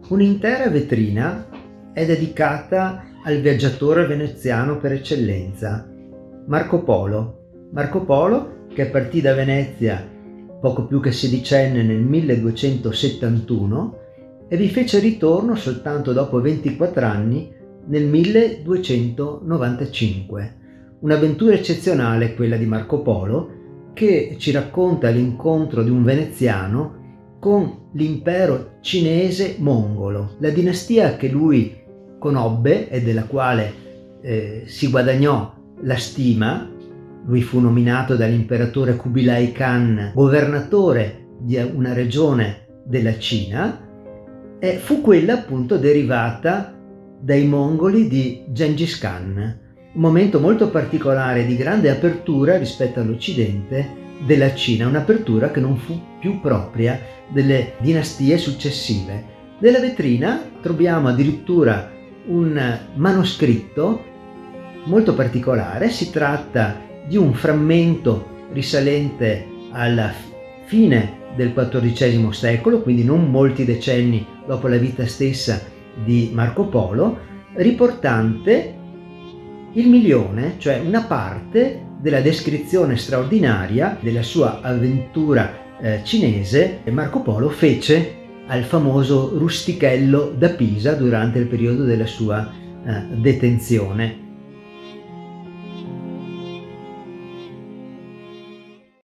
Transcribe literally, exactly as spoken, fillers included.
Un'intera vetrina è dedicata al viaggiatore veneziano per eccellenza, Marco Polo. Marco Polo, che partì da Venezia poco più che sedicenne nel milleduecentosettantuno e vi fece ritorno soltanto dopo ventiquattro anni nel milleduecentonovantacinque. Un'avventura eccezionale quella di Marco Polo, che ci racconta l'incontro di un veneziano con l'impero cinese mongolo, la dinastia che lui conobbe e della quale eh, si guadagnò la stima. Lui fu nominato dall'imperatore Kubilai Khan governatore di una regione della Cina e fu quella appunto derivata dai mongoli di Gengis Khan, un momento molto particolare di grande apertura rispetto all'Occidente della Cina, un'apertura che non fu più propria delle dinastie successive. Nella vetrina troviamo addirittura un manoscritto molto particolare. Si tratta di un frammento risalente alla fine del quattordicesimo secolo, quindi non molti decenni dopo la vita stessa di Marco Polo, riportante il milione, cioè una parte della descrizione straordinaria della sua avventura eh, cinese che Marco Polo fece al famoso rustichello da Pisa durante il periodo della sua eh, detenzione.